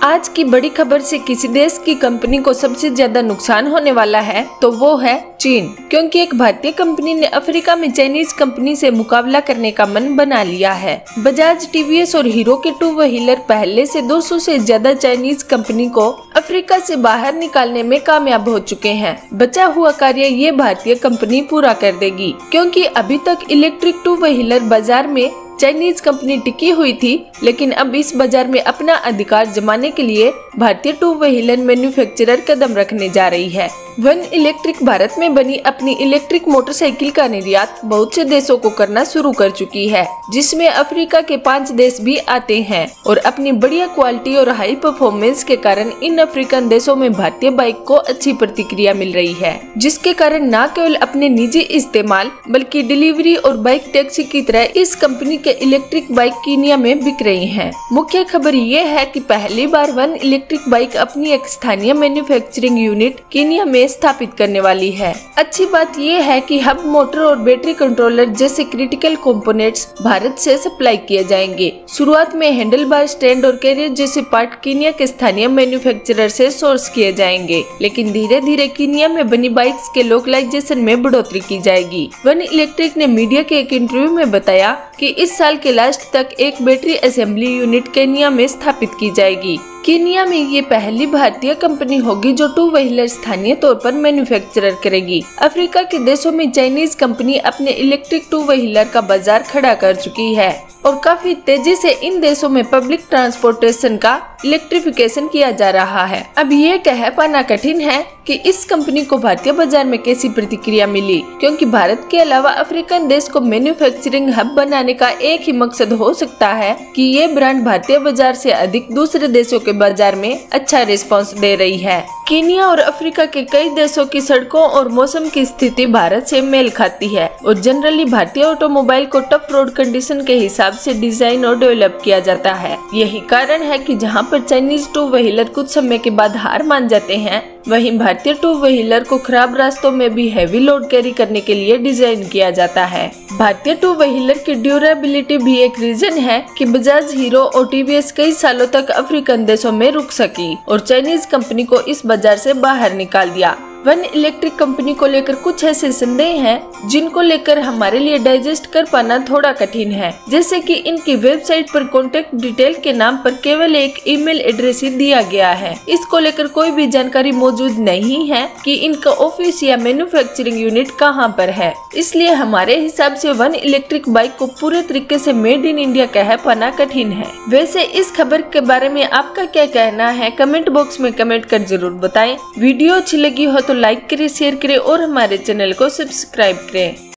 आज की बड़ी खबर से किसी देश की कंपनी को सबसे ज्यादा नुकसान होने वाला है तो वो है चीन, क्योंकि एक भारतीय कंपनी ने अफ्रीका में चाइनीज कंपनी से मुकाबला करने का मन बना लिया है। बजाज, टीवीएस और हीरो के 2 व्हीलर पहले से 200 से ज्यादा चाइनीज कंपनी को अफ्रीका से बाहर निकालने में कामयाब हो चुके हैं। बचा हुआ कार्य ये भारतीय कंपनी पूरा कर देगी, क्योंकि अभी तक इलेक्ट्रिक 2 व्हीलर बाजार में चाइनीज कंपनी टिकी हुई थी, लेकिन अब इस बाजार में अपना अधिकार जमाने के लिए भारतीय 2 व्हीलर मैन्युफैक्चरर कदम रखने जा रही है। वन इलेक्ट्रिक भारत में बनी अपनी इलेक्ट्रिक मोटरसाइकिल का निर्यात बहुत से देशों को करना शुरू कर चुकी है, जिसमें अफ्रीका के 5 देश भी आते हैं और अपनी बढ़िया क्वालिटी और हाई परफॉर्मेंस के कारण इन अफ्रीकन देशों में भारतीय बाइक को अच्छी प्रतिक्रिया मिल रही है, जिसके कारण न केवल अपने निजी इस्तेमाल बल्कि डिलीवरी और बाइक टैक्सी की तरह इस कंपनी के इलेक्ट्रिक बाइक कीनिया में बिक रही हैं। मुख्य खबर ये है कि पहली बार वन इलेक्ट्रिक बाइक अपनी एक स्थानीय मैन्युफैक्चरिंग यूनिट कीनिया में स्थापित करने वाली है। अच्छी बात यह है कि हब, मोटर और बैटरी कंट्रोलर जैसे क्रिटिकल कंपोनेंट्स भारत से सप्लाई किए जाएंगे। शुरुआत में हैंडल बार, स्टैंड और कैरियर जैसे पार्ट कीनिया के स्थानीय मैन्युफैक्चरर से सोर्स किए जाएंगे, लेकिन धीरे धीरे कीनिया में बनी बाइक्स के लोकलाइजेशन में बढ़ोतरी की जाएगी। वन इलेक्ट्रिक ने मीडिया के एक इंटरव्यू में बताया कि इस साल के लास्ट तक एक बैटरी असेंबली यूनिट केनिया में स्थापित की जाएगी। केनिया में ये पहली भारतीय कंपनी होगी जो 2 व्हीलर स्थानीय तौर पर मैन्युफैक्चरर करेगी। अफ्रीका के देशों में चाइनीज कंपनी अपने इलेक्ट्रिक 2 व्हीलर का बाजार खड़ा कर चुकी है और काफी तेजी से इन देशों में पब्लिक ट्रांसपोर्टेशन का इलेक्ट्रिफिकेशन किया जा रहा है। अब ये कह पाना कठिन है कि इस कंपनी को भारतीय बाजार में कैसी प्रतिक्रिया मिली, क्योंकि भारत के अलावा अफ्रीकन देश को मैन्युफैक्चरिंग हब बनाने का एक ही मकसद हो सकता है कि ये ब्रांड भारतीय बाजार से अधिक दूसरे देशों के बाजार में अच्छा रिस्पांस दे रही है। कीनिया और अफ्रीका के कई देशों की सड़कों और मौसम की स्थिति भारत से मेल खाती है और जनरली भारतीय ऑटोमोबाइल को टफ रोड कंडीशन के हिसाब से डिजाइन और डेवलप किया जाता है। यही कारण है कि जहां पर चाइनीज 2 व्हीलर कुछ समय के बाद हार मान जाते हैं, वहीं भारतीय 2 व्हीलर को खराब रास्तों में भी हैवी लोड कैरी करने के लिए डिजाइन किया जाता है। भारतीय 2 व्हीलर की ड्यूरेबिलिटी भी एक रीजन है कि बजाज, हीरो और टीवीएस कई सालों तक अफ्रीकन देशों में रुक सकी और चाइनीज कंपनी को इस बाजार से बाहर निकाल दिया। वन इलेक्ट्रिक कंपनी को लेकर कुछ ऐसे संदेह हैं जिनको लेकर हमारे लिए डाइजेस्ट कर पाना थोड़ा कठिन है, जैसे कि इनकी वेबसाइट पर कॉन्टेक्ट डिटेल के नाम पर केवल एक ईमेल एड्रेस ही दिया गया है। इसको लेकर कोई भी जानकारी मौजूद नहीं है कि इनका ऑफिस या मैन्युफैक्चरिंग यूनिट कहां पर है। इसलिए हमारे हिसाब से वन इलेक्ट्रिक बाइक को पूरे तरीके से मेड इन इंडिया कह पाना कठिन है। वैसे इस खबर के बारे में आपका क्या कहना है, कमेंट बॉक्स में कमेंट कर जरूर बताएं। वीडियो अच्छी लगी हो तो लाइक करें, शेयर करें और हमारे चैनल को सब्सक्राइब करें।